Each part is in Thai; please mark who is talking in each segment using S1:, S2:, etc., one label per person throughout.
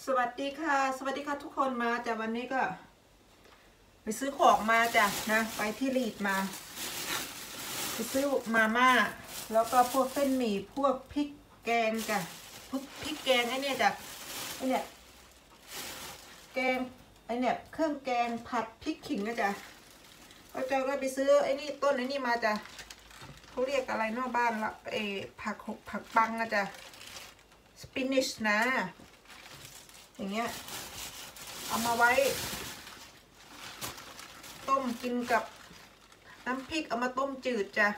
S1: วัสดีค่ะสวัสดีค่ะทุกคนมาจากวันนี้ก็ไปซื้อของมาจ้ะนะไปที่ลีดมาไปซื้อมาม่าแล้วก็พวกเส้นหมี่พวกพริกแกงจ้ะพริกแกงไอ้นี่จ้ะไอ้เนี่ยแกงไอ้เนี่ยเครื่องแกงผัดพริกขิงนะจ้ะก็ไปซื้อไอ้นี่ต้นไอ้นี่มาจ้ะเขาเรียกอะไรนอกบ้านละผักปังนะจ้ะสปินิชนะอย่างเงี้ยเอามาไว้ต้มกินกับน้ำพริกเอามาต้มจืดจ้ะ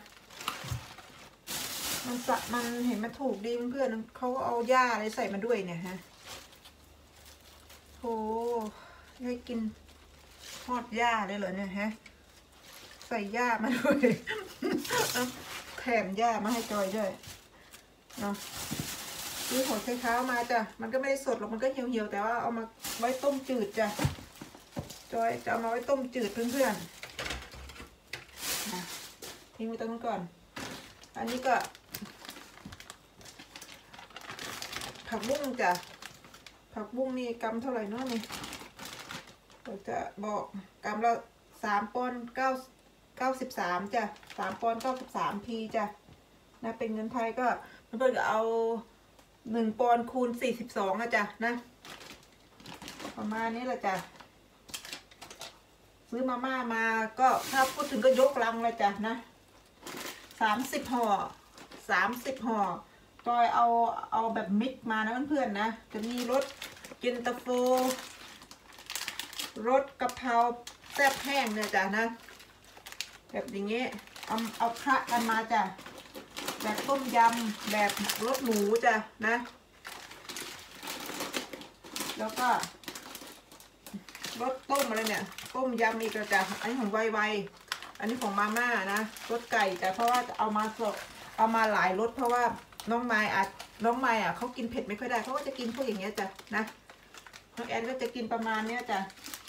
S1: มันเห็นมันถูกดีเพื่อนเขาเอาหญ้าอะไรใส่มาด้วยเนี่ยฮะโหให้กินทอดหญ้าเลยเหรอเนี่ยฮะใส่หญ้ามาด้วยแถมหญ้ามาให้จอยด้วยเนาะซื้อหัวไชเท้ามาจ้ะมันก็ไม่ได้สดหรอกมันก็เหี่ยวๆแต่ว่าเอามาไว้ต้มจืดจ้ะจอยจะเอามาไว้ต้มจืดเพื่อนๆทิ้งไว้ตรงนั้นก่อนอันนี้ก็ผักบุ้งจ้ะผักบุ้งนี่กำเท่าไหร่เนาะนี่เราจะบอกกำละ3 ปอนด์93จ้ะ3 ปอนด์93 พีจ้ะนะเป็นเงินไทยก็เพื่อนๆก็เอา1 ปอนด์คูณ42นะจ๊ะนะประมาณนี้แหละจ้ะซื้อมาม่ามาก็ถ้าพูดถึงก็ยกลังเลยจ้ะนะ30 ห่อ30 ห่อจอยเอาแบบมิกมานะเพื่อนๆนะจะมีรสเย็นตาโฟรสกะเพราแซ่บแห้งเนี่ยจ้ะนะแบบอย่างเงี้ยเอาพระกันมาจ้ะแบบต้มยำแบบรสหมูจ้ะนะแล้วก็รสต้มอะไรเนี่ยต้มยำอีกจ้ะอันนี้ของไวอันนี้ของมาม่านะรสไก่จ้ะเพราะว่าเอามาหลายรสเพราะว่าน้องไม้เขากินเผ็ดไม่ค่อยได้เขาก็จะกินพวกอย่างเงี้ยจ้ะนะน้องแอนก็จะกินประมาณเนี้ยจ้ะ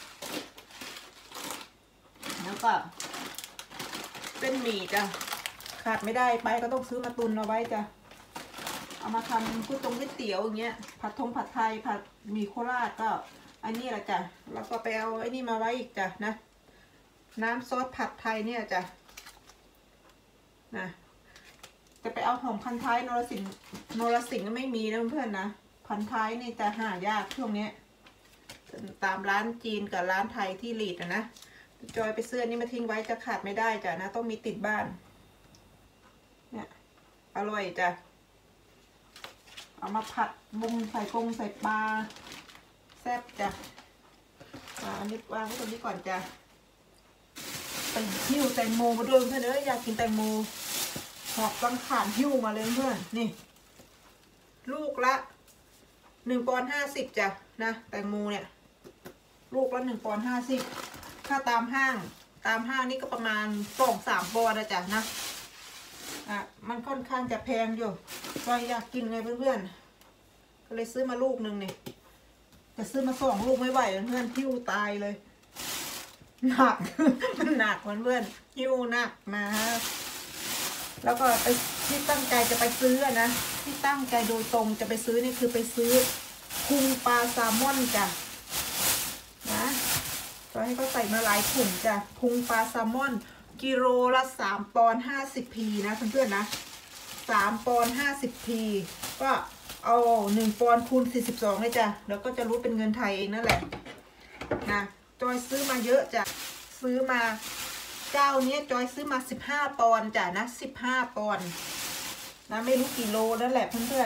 S1: แล้วก็เป็นหมี่จ้ะขาดไม่ได้ไปก็ต้องซื้อมาตุนเอาไว้จ้ะเอามาทำก๋วยเตี๋ยวอย่างเงี้ยผัดไทยผัดหมี่โคราชก็อันนี้แหละจ้ะแล้วก็ไปเอาไอ้นี่มาไว้อีกจ้ะนะน้ำซอสผัดไทยเนี่ยจ้ะนะจะไปเอาหอมพันท้ายนรสิงห์ก็ไม่มีนะเพื่อนนะพันท้ายนี่จะหายากช่วงนี้ตามร้านจีนกับร้านไทยที่ลีดนะจอยไปซื้อนี่มาทิ้งไว้จะขาดไม่ได้จ้ะนะต้องมีติดบ้านเนี่ยอร่อยจ้ะเอามาผัดบุ้งใส่ปลาแซ่บจ้ะอันนี้วางไว้ตรงนี้ก่อนจ้ะไปหิ้วแตงโมมาด้วยเพื่อนอยากกินแตงโมหอบกังขานหิ้วมาเลยเพื่อนนี่ลูกละ1 ปอนด์ 50จ้ะนะแตงโมเนี่ยลูกละ1 ปอนด์ 50ถ้าตามห้างนี่ก็ประมาณ2-3 ปอนด์นะจ้ะนะมันค่อนข้างจะแพงอยู่ก็อยากกินไงเพื่อนๆก็เลยซื้อมาลูกนึงเนี่ยจะซื้อมา2 ลูกไม่ไหวเพื่อนหิ้วตายเลยหนัก มันหนักเพื่อนหิ้วหนักนะแล้วก็ไปที่ตั้งใจจะไปซื้อนะที่ตั้งใจโดยตรงจะไปซื้อนี่คือไปซื้อพุงปลาแซลมอนจ้ะนะก็ให้เขาใส่มาหลายถุงจ้ะพุงปลาแซลมอนกิโลละ3 ปอนด์ 50 พีนะเพื่อนๆนะ3 ปอนด์ 50 พีก็เอา1 ปอนด์คูณ42เลยจ้ะแล้วก็จะรู้เป็นเงินไทยเองนั่นแหละนะจอยซื้อมาเยอะจ้ะซื้อมาเจ้านี้จอยซื้อมา15 ปอนด์จ้ะนะ15 ปอนด์นะไม่รู้กี่โลนั่นแหละเพื่อน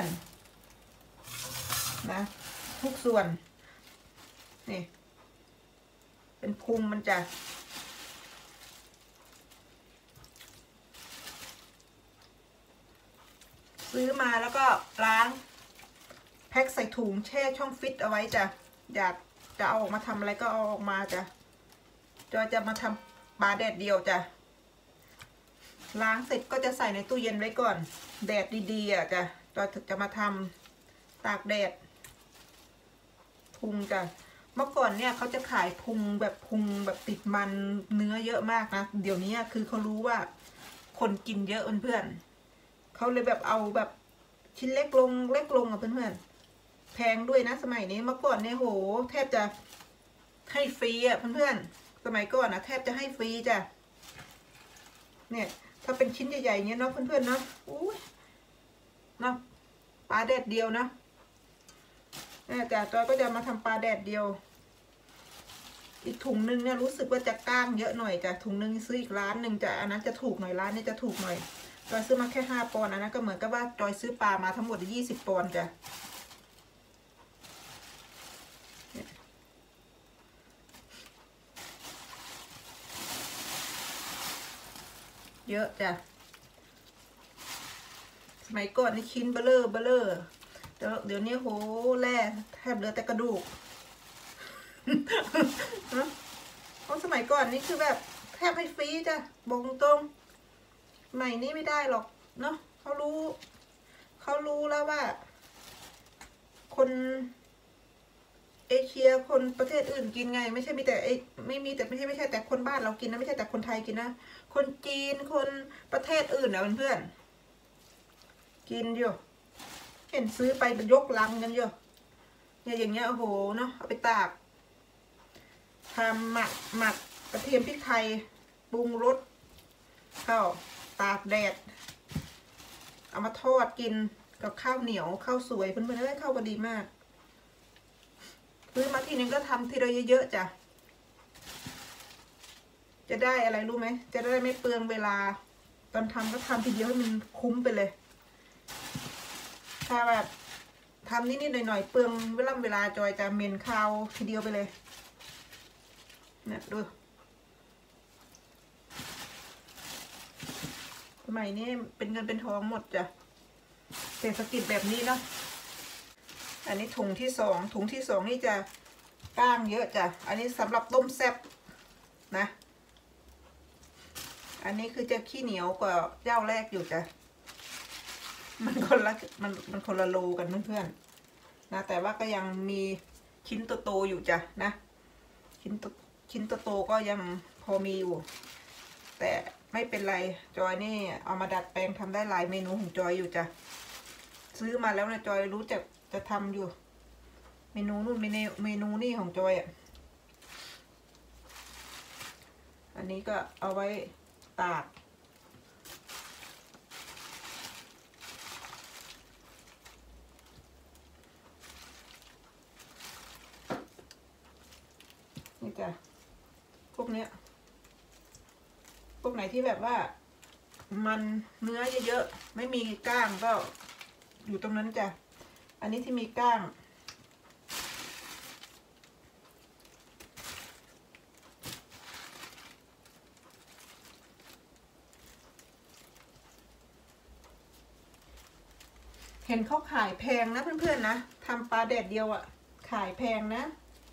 S1: ๆนะทุกส่วนนี่เป็นพุงมันจ้ะซื้อมาแล้วก็ล้างแพ็คใส่ถุงแช่ช่องฟิตเอาไว้จ้ะอยากจะเอาออกมาทำอะไรก็เอาออกมาจ้ะจอยจะมาทำปลาแดดเดียวจ้ะล้างเสร็จก็จะใส่ในตู้เย็นไว้ก่อนแดดดีๆจ้ะจอยจะมาทำตากแดดพุงจ้ะเมื่อก่อนเนี่ยเขาจะขายพุงแบบติดมันเนื้อเยอะมากนะเดี๋ยวนี้คือเขารู้ว่าคนกินเยอะเพื่อนเขาเลยแบบเอาแบบชิ้นเล็กลงอ่ะเพื่อนๆแพงด้วยนะสมัยนี้เมื่อก่อนเนี่ยโหแทบจะให้ฟรีอ่ะเพื่อนๆสมัยก่อนนะแทบจะให้ฟรีจ้ะเนี่ยถ้าเป็นชิ้นใหญ่ๆเนี้ยเนาะเพื่อนๆเนาะอู้เนาะปลาแดดเดียวนะเนี่ยแต่จอยก็จะมาทำปลาแดดเดียวอีกถุงนึงเนี่ยรู้สึกว่าจะก้างเยอะหน่อยจ้ะถุงนึงซื้ออีกร้านหนึ่งจ้ะอันนั้นจะถูกหน่อยร้านนี้จะถูกหน่อยจอยซื้อมาแค่5 ปอนด์อันนั้นก็เหมือนกับว่าจอยซื้อปลามาทั้งหมด20 ปอนด์จ้ะเยอะจ้ะสมัยก่อนนี่ชิ้นเบลอเดี๋ยวนี้โหแร่แทบเหลือแต่กระดูกเพราะสมัยก่อนนี่คือแบบแทบให้ฟรีจ้ะบอกตรงใหม่นี้ไม่ได้หรอกเนาะเขารู้แล้วว่าคนเอเชียคนประเทศอื่นกินไงไม่ใช่มีแต่ไม่ใช่แต่คนบ้านเรากินนะไม่ใช่แต่คนไทยกินนะคนจีนคนประเทศอื่นนะเพื่อนกินอยู่เห็นซื้อไปยกลังกันอยู่เนี่ยอย่างเงี้ยโอ้โหเนาะเอาไปตากทำหมักกระเทียมพริกไทยปรุงรสข้าวตากแดดเอามาทอดกินกับข้าวเหนียวข้าวสวยเพื่อนๆได้ข้าวพอดีมากซื้อมาทีนึงก็ทำทีละเยอะๆจ้ะจะได้อะไรรู้ไหมจะได้ไม่เปลืองเวลาตอนทำก็ทำทีเดียวให้มันคุ้มไปเลยถ้าแบบทำนิดๆหน่อยๆเปลืองเวลาจอยจะเมนข้าวทีเดียวไปเลยเนี่ยดูสมัยนี้เป็นเงินเป็นทองหมดจ้ะเศรษฐกิจแบบนี้เนาะอันนี้ถุงที่สองนี่จะก้างเยอะจ้ะอันนี้สำหรับต้มแซ่บนะอันนี้คือจะขี้เหนียวกว่าเจ้าแรกอยู่จ้ะมันคนละโลกันเพื่อนๆนะแต่ว่าก็ยังมีชิ้นโตๆอยู่จ้ะนะชิ้นโตๆก็ยังพอมีอยู่แต่ไม่เป็นไรจอยนี่เอามาดัดแปลงทำได้หลายเมนูของจอยอยู่จ้ะซื้อมาแล้วนะจอยรู้จักจะทำอยู่เมนูนู่นเมนูนี่ของจอยอ่ะอันนี้ก็เอาไว้ตากนี่จ้ะพวกเนี้ยพวกไหนที่แบบว่ามันเนื้อเยอะๆไม่มีก้างก็อยู่ตรงนั้นจ้ะอันนี้ที่มีก้างเห็นเขาขายแพงนะเพื่อนๆนะทำปลาแดดเดียวอ่ะขายแพงนะ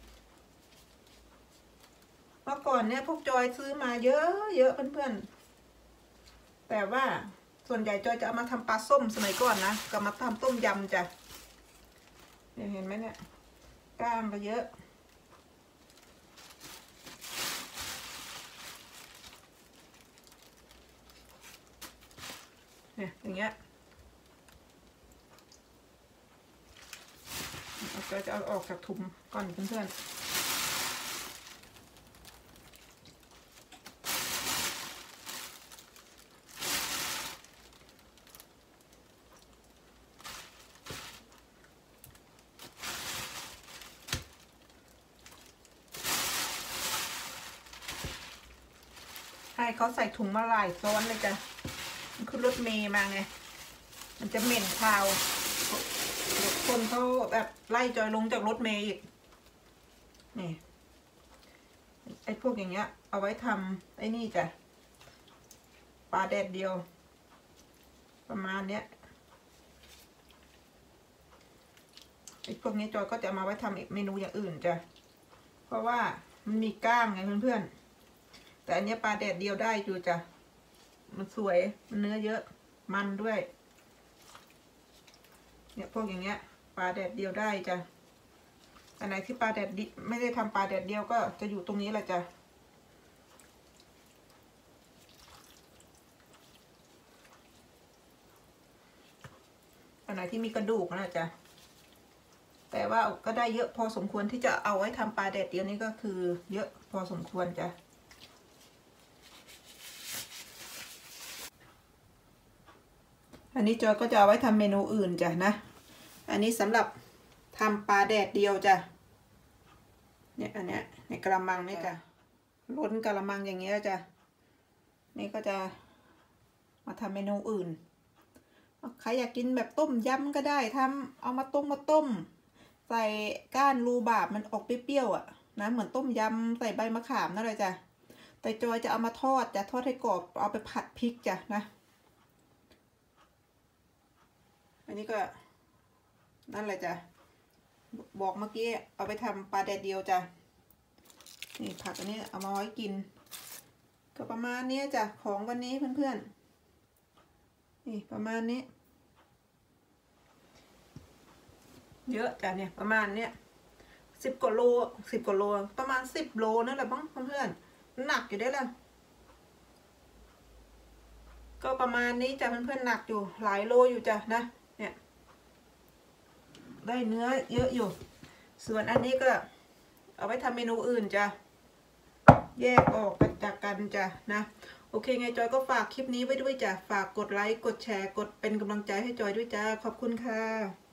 S1: เมื่อก่อนเนี่ยพวกจอยซื้อมาเยอะเพื่อนๆแต่ว่าส่วนใหญ่จอยจะเอามาทำปลาส้มสมัยก่อนนะก็มาทำต้มยำจ้ะเนี่ยเห็นไหมเนี่ยก้างก็เยอะเนี่ยอย่างเงี้ยเราจะเอาออกจากถุงก่อนเพื่อนๆให้เขาใส่ถุงมาหลายซ้อนเลยจ้ะมันคือรถเมย์มาไงมันจะเหม็นคาวคนเขาแบบไล่จอยลงจากรถเมย์อีกนี่ไอ้พวกอย่างเงี้ยเอาไว้ทำไอ้นี่จ้ะปลาแดดเดียวประมาณเนี้ยไอ้พวกนี้จอยก็จะมาไว้ทำเมนูอย่างอื่นจ้ะเพราะว่ามันมีก้างไงเพื่อนๆแต่อันนี้ปลาแดดเดียวได้อยู่จ้ะมันสวยมันเนื้อเยอะมันด้วยเนี่ยพวกอย่างเงี้ยปลาแดดเดียวได้จ้ะอันไหนที่ปลาแดดดิไม่ได้ทำปลาแดดเดียวก็จะอยู่ตรงนี้แหละจ้ะอันไหนที่มีกระดูกนะจ๊ะแต่ว่าก็ได้เยอะพอสมควรที่จะเอาไว้ทำปลาแดดเดียวนี้ก็คือเยอะพอสมควรจ้ะอันนี้จอยก็จะเอาไว้ทำเมนูอื่นจ้ะนะอันนี้สำหรับทำปลาแดดเดียวจ้ะเนี่ยอันเนี้ยในกระมังนี่จ้ะล้นกระมังอย่างเงี้ยจ้ะนี่ก็จะมาทำเมนูอื่นใครอยากกินแบบต้มยำก็ได้ทำเอามาต้มใส่ก้านรูบาบมันออกเปรี้ยวๆอ่ะนะเหมือนต้มยำใส่ใบมะขามนั่นเลยจ้ะแต่จอยจะเอามาทอดจะทอดให้กรอบเอาไปผัดพริกจ้ะนะอันนี้ก็นั่นแหละจ้ะบอกเมื่อกี้เอาไปทำปลาแดดเดียวจ้ะนี่ผักอันนี้เอามาไว้กินก็ประมาณนี้จ้ะของวันนี้เพื่อนๆนี่ประมาณนี้เยอะจ้ะเนี่ยประมาณเนี้ย10 กว่าโลประมาณ10 โลนั่นแหละบ้างเพื่อนๆหนักอยู่ได้แล้วก็ประมาณนี้จ้ะเพื่อนๆหนักอยู่หลายโลอยู่จ้ะนะเนี่ยได้เนื้อเยอะอยู่ส่วนอันนี้ก็เอาไว้ทำเมนูอื่นจ้ะแยกออกจากกันจ้ะนะโอเคไงจอยก็ฝากคลิปนี้ไว้ด้วยจ้ะฝากกดไลค์กดแชร์กดเป็นกำลังใจให้จอยด้วยจ้าขอบคุณค่ะ